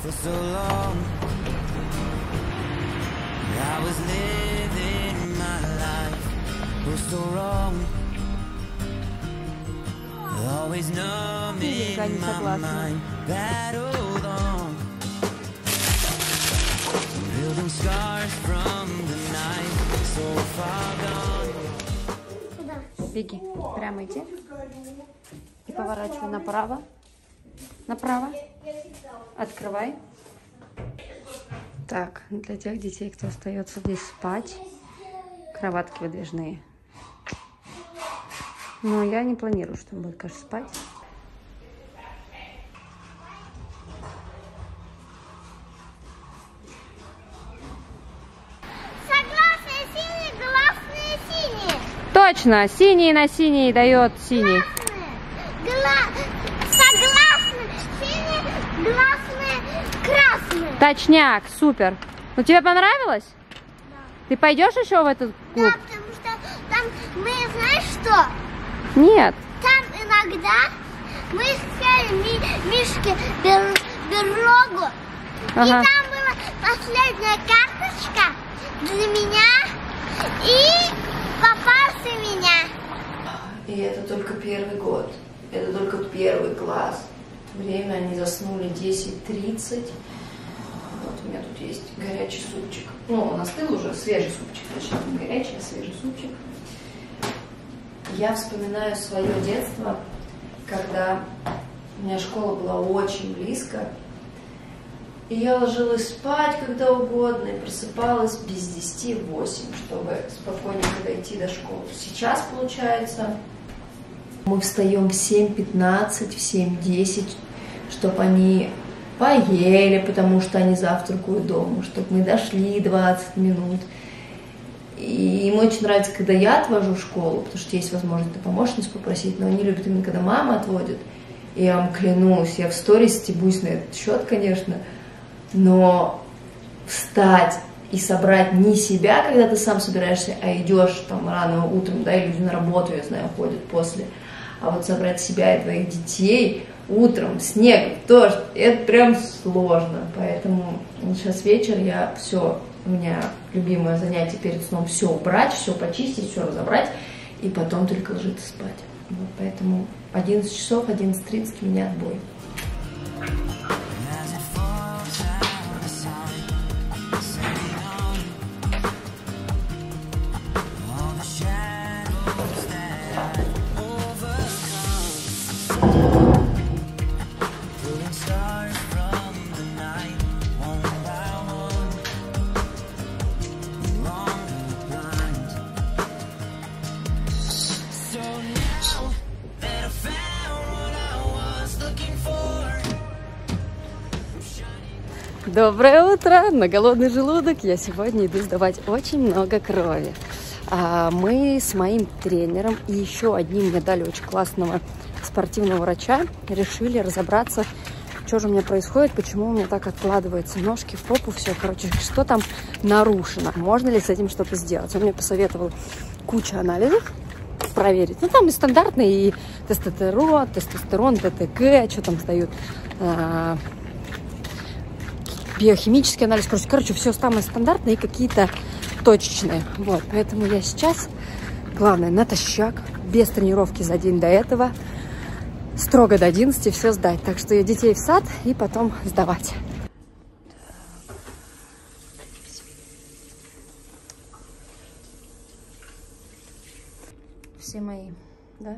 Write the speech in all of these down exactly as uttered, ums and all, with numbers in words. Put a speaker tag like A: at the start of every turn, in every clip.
A: Я не согласна. Беги, прямо иди и поворачивай направо, направо, открывай. Так, для тех детей, кто остается здесь спать, кроватки выдвижные. Но я не планирую, что он будет, конечно, спать.
B: Согласные синие, гласные синие.
A: Точно, синий на синий дает синий.
B: Гла... Согласные синие, гласные красные.
A: Точняк, супер. Ну тебе понравилось?
B: Да.
A: Ты пойдешь еще в этот клуб?
B: Да, потому что там мы, знаешь что?
A: Нет.
B: Там иногда мы искали ми мишки бер берлогу.
A: Ага.
B: И там была последняя карточка для меня. И попался меня.
C: И это только первый год. Это только первый класс. Время они заснули десять тридцать. Вот у меня тут есть горячий супчик. Ну, он остыл уже, свежий супчик. Точнее, не горячий, а свежий супчик. Я вспоминаю свое детство, когда у меня школа была очень близко. И я ложилась спать когда угодно и просыпалась без десяти восемь, чтобы спокойненько дойти до школы. Сейчас, получается, мы встаем в семь пятнадцать, в семь десять, чтобы они поели, потому что они завтракают дома, чтобы мы дошли двадцать минут. И им очень нравится, когда я отвожу в школу, потому что есть возможность помощницу попросить, но они любят именно, когда мама отводит. И я вам клянусь, я в сторис стебусь на этот счет, конечно, но встать и собрать не себя, когда ты сам собираешься, а идешь там рано утром, да, и люди на работу, я знаю, ходят после, а вот собрать себя и твоих детей утром, снег, дождь, это прям сложно, поэтому сейчас вечер, я все, у меня любимое занятие перед сном все убрать, все почистить, все разобрать, и потом только ложиться спать. Вот поэтому одиннадцать часов, одиннадцать тридцать у меня отбой.
A: Доброе утро! На голодный желудок я сегодня иду сдавать очень много крови. А мы с моим тренером и еще одним мне дали очень классного спортивного врача решили разобраться, что же у меня происходит, почему у меня так откладываются ножки в попу, все, короче, что там нарушено, можно ли с этим что-то сделать. Он мне посоветовал кучу анализов проверить. Ну, там и стандартные, и тестостерон, тестостерон, ТТГ, что там сдают, а, биохимический анализ, короче, короче, все самое стандартное и какие-то точечные. Вот, поэтому я сейчас, главное, натощак, без тренировки за день до этого, строго до одиннадцати все сдать. Так что я детей в сад и потом сдавать. Все мои, да?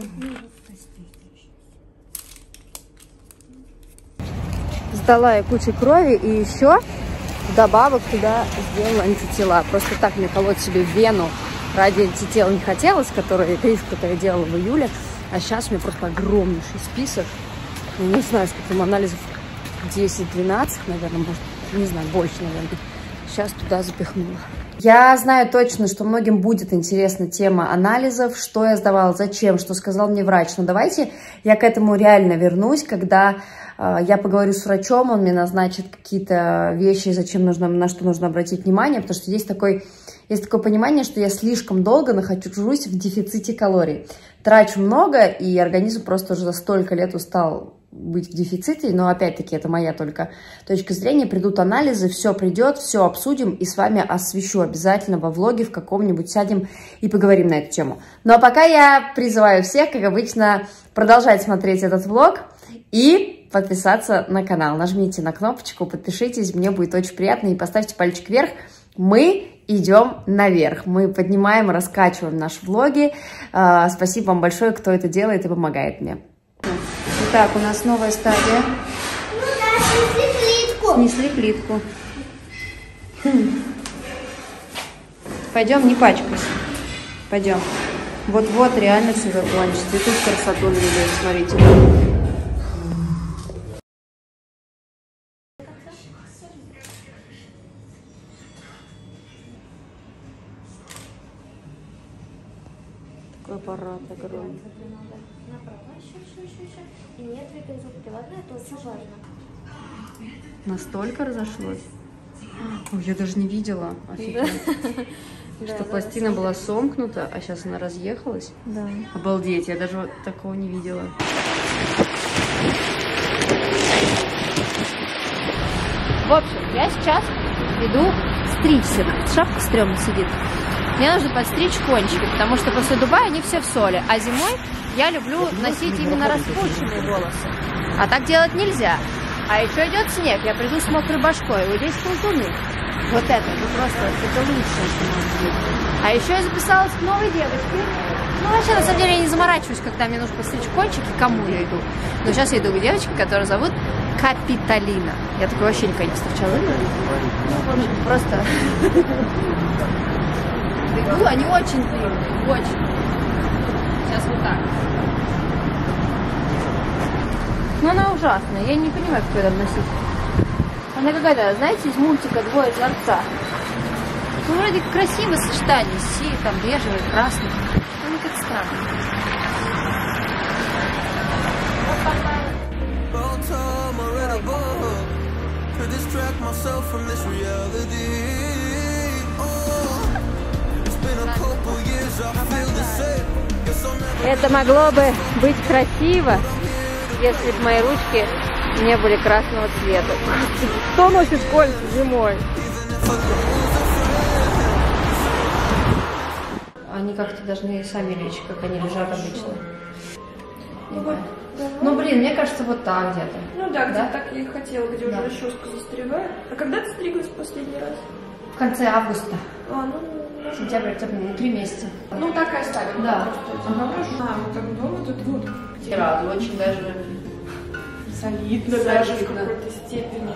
A: Сдала я кучу крови и еще вдобавок туда сделала антитела. Просто так мне колоть себе в вену ради антител не хотелось, которые прививку-то я делала в июле. А сейчас у меня просто огромнейший список. Я не знаю, сколько там анализов, десять-двенадцать, наверное, может, не знаю, больше, наверное. Сейчас туда запихнула. Я знаю точно, что многим будет интересна тема анализов, что я сдавала, зачем, что сказал мне врач. Но давайте я к этому реально вернусь, когда э, я поговорю с врачом, он мне назначит какие-то вещи, зачем нужно, на что нужно обратить внимание, потому что есть, такой, есть такое понимание, что я слишком долго нахожусь в дефиците калорий. Трачу много, и организм просто уже за столько лет устал быть в дефиците, но опять-таки это моя только точка зрения. Придут анализы, все придет, все обсудим и с вами освещу обязательно во влоге в каком-нибудь, сядем и поговорим на эту тему. Ну а пока я призываю всех, как обычно, продолжать смотреть этот влог и подписаться на канал. Нажмите на кнопочку, подпишитесь, мне будет очень приятно, и поставьте пальчик вверх. Мы идем наверх, мы поднимаем, раскачиваем наши влоги. Спасибо вам большое, кто это делает и помогает мне. Итак, у нас новая стадия.
B: Ну да, снесли плитку.
A: Снесли плитку. Хм. Пойдем, не пачкайся. Пойдем. Вот-вот реально все закончится. И тут красоту наведет, смотрите. Такой аппарат огромный.
B: И не двигай зубки, ладно? Это очень важно.
A: Настолько разошлось? Ой, я даже не видела. Офигеть. Что пластина была сомкнута, а сейчас она разъехалась?
C: Да.
A: Обалдеть, я даже вот такого не видела. В общем, я сейчас иду стричься. Шапка стрёмно сидит. Мне нужно подстричь кончики, потому что после Дубая они все в соли. А зимой я люблю носить именно распущенные волосы. А так делать нельзя. А еще идет снег, я приду с мокрой башкой. Вот здесь ползуны. Вот это, ну просто это лучшее, что может быть. А еще я записалась к новой девочке. Ну, вообще, на самом деле, я не заморачиваюсь, когда мне нужно постричь кончики, к кому я иду. Но сейчас я иду к девочке, которую зовут Капитолина. Я такой вообще никогда не встречала. Ну, просто... Иду, они очень длинные, очень. Сейчас вот так. Но она ужасная, я не понимаю, как ее там носить. Она какая-то, знаете, из мультика «Двое из ларца». Ну, вроде красивое сочетание, си, там, бежевый, красный. Ну, как странно. Это могло бы быть красиво, если бы мои ручки не были красного цвета. Кто носит кольца зимой? Они как-то должны сами лечь, как они лежат обычно.
C: Ну, вот, да,
A: ну блин, мне кажется, вот так где-то.
C: Ну да, где-то
A: да?
C: так я и хотела, где
A: да.
C: уже расческа застревает. А когда ты стриглась в последний раз?
A: В конце августа.
C: А, ну...
A: Сентябрь, октябрь, ну, три месяца.
C: Ну так и оставим.
A: Да.
C: Ага, хорошо. А, вот так дома тут вот.
A: Сразу, очень даже...
C: Солидно даже в какой-то степени.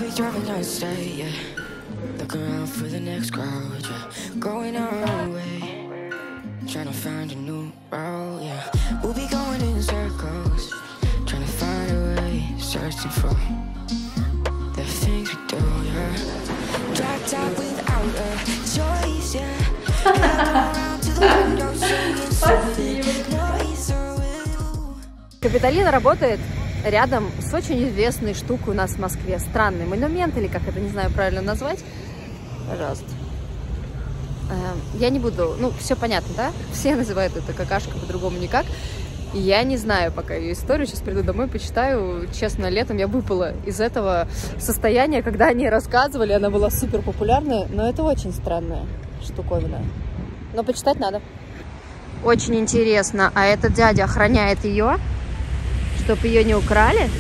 A: Капитолина работает рядом с очень известной штукой у нас в Москве. Странный монумент, или как это, не знаю, правильно назвать. Пожалуйста. Я не буду... Ну, все понятно, да? Все называют это какашка, по-другому никак. И я не знаю пока ее историю. Сейчас приду домой, почитаю. Честно, летом я выпала из этого состояния, когда они рассказывали. Она была супер популярная, но это очень странная штуковина. Но почитать надо. Очень интересно. А этот дядя охраняет ее, чтобы ее не украли?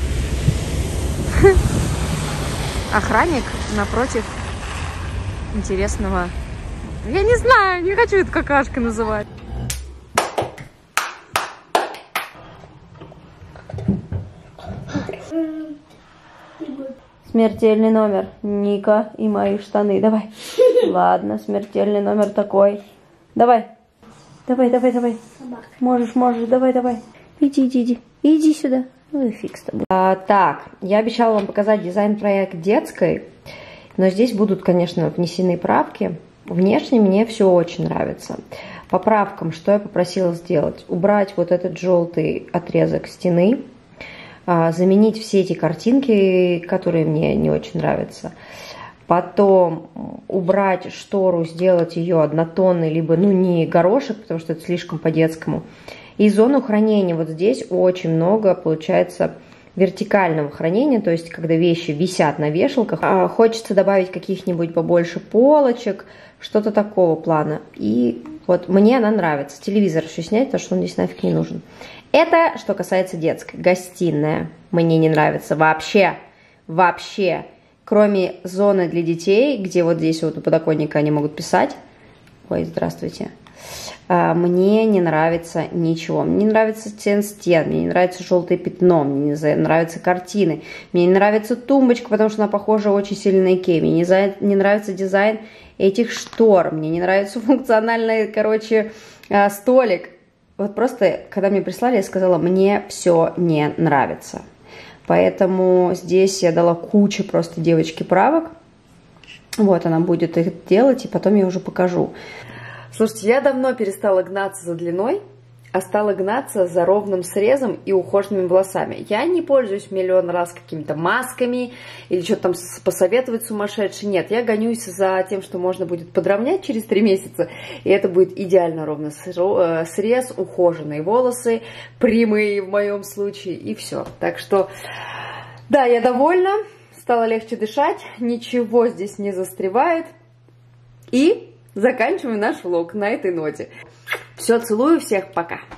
A: Охранник напротив интересного... Я не знаю, не хочу это какашкой называть. Смертельный номер. Ника и мои штаны. Давай. Ладно, смертельный номер такой. Давай. Давай, давай, давай. Можешь, можешь. Давай, давай. Иди, иди, иди. Иди сюда. Ну и фиг с тобой. А, так, я обещала вам показать дизайн-проект детской. Но здесь будут, конечно, внесены правки. Внешне мне все очень нравится. По правкам, что я попросила сделать? Убрать вот этот желтый отрезок стены. Заменить все эти картинки, которые мне не очень нравятся. Потом убрать штору, сделать ее однотонной, либо, ну, не горошек, потому что это слишком по-детскому. И зону хранения вот здесь очень много, получается, вертикального хранения, то есть когда вещи висят на вешалках. А хочется добавить каких-нибудь побольше полочек, что-то такого плана. И вот мне она нравится. Телевизор еще снять, потому что он здесь нафиг не нужен. Это что касается детской. Гостиная мне не нравится вообще. Вообще. Кроме зоны для детей, где вот здесь вот у подоконника они могут писать. Ой, здравствуйте. Мне не нравится ничего. Мне не нравится цвет стен, мне не нравится желтое пятно, мне не нравятся картины, мне не нравится тумбочка, потому что она похожа очень сильно на Икею. Мне не нравится дизайн этих штор, мне не нравится функциональный, короче, столик. Вот просто, когда мне прислали, я сказала, мне все не нравится. Поэтому здесь я дала кучу просто девочке правок. Вот, она будет их делать, и потом я уже покажу. Слушайте, я давно перестала гнаться за длиной, а стала гнаться за ровным срезом и ухоженными волосами. Я не пользуюсь миллион раз какими-то масками или что-то там посоветовать сумасшедший. Нет, я гонюсь за тем, что можно будет подровнять через три месяца, и это будет идеально ровно срез, ухоженные волосы, прямые в моем случае, и все. Так что, да, я довольна, стало легче дышать, ничего здесь не застревает, и... заканчиваем наш влог на этой ноте. Все, целую всех, пока.